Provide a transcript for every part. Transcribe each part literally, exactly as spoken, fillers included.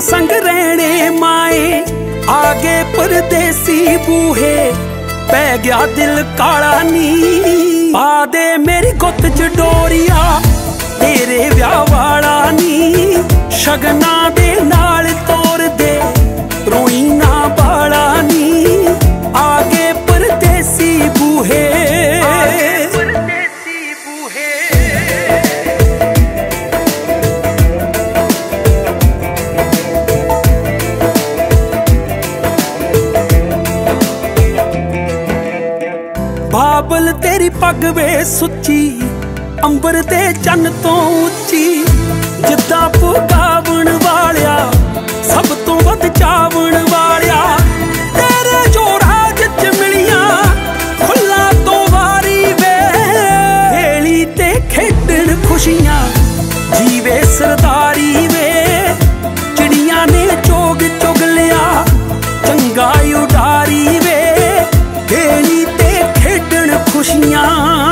संग रहने माए आगे परदेसी बूहे पै गया दिल काला नी। पा दे मेरी गुत्त च डोरिया तेरे व्याह वाला नी। शगना दे नाल तोर दे रोई ना बाला नी। आगे परदेसी बूहे बाबल तेरी पग वे सुची अंबर ते चन्न तो उची। जिद्दां पुकावण वालिया सब तो वध चावण वालिया। तेरे जो राज च मिलियां खुला तो वारी वे। खेली ते खेडण खुशियां जीवे सरदारी वे। चिड़ियां ने चोग चुग लिया चंगा उडारी वे। खेली खुशियां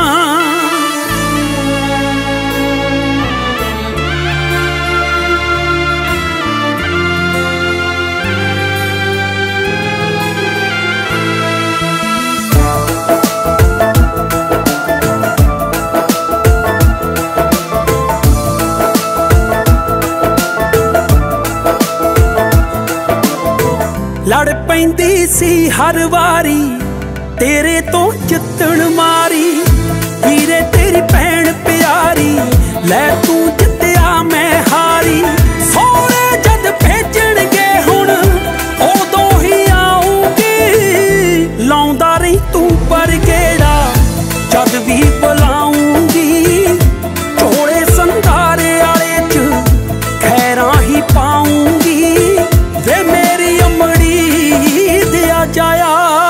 लड़ पैंदी सी हर वारी तेरे तो जितण मारी। हीरे तेरी भैन प्यारी लै तू जित्या मैं हारी। सोहरे जद भेजणगे हुण उदों ही आऊंगी। लाउंदा रही तू पर गेड़ा जद भी बुलाऊंगी। चोले संधारे आले च खैरां ही पाऊंगी। वे मेरी अमड़ी दिया जाया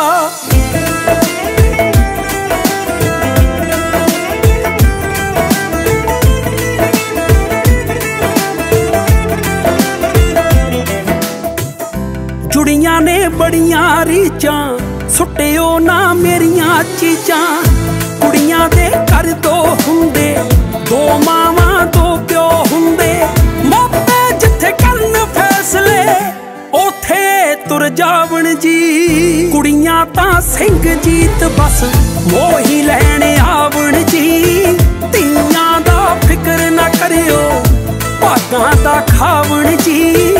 जुड़ियां ने बड़ियां रीचां सुटियो ना मेरियां चीजां। कुड़ियां दे घर दो हुंदे दो मावां दो प्यो हुंदे। मापे जिथे करन फैसले ओथे तुर जावण जी। कुड़ियां तां सिंह जीत बस मोही लैणे आवण जी। धीआं दा फिकर ना करियो भागां दा खावण जी।